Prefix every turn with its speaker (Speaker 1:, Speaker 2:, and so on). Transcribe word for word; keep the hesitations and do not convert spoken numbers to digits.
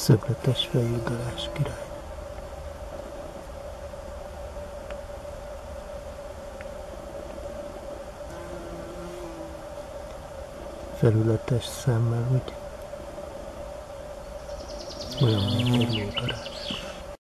Speaker 1: Szögletes fejű Darázs király. Felületes szemmel úgy, olyan, mint egy lódarázs.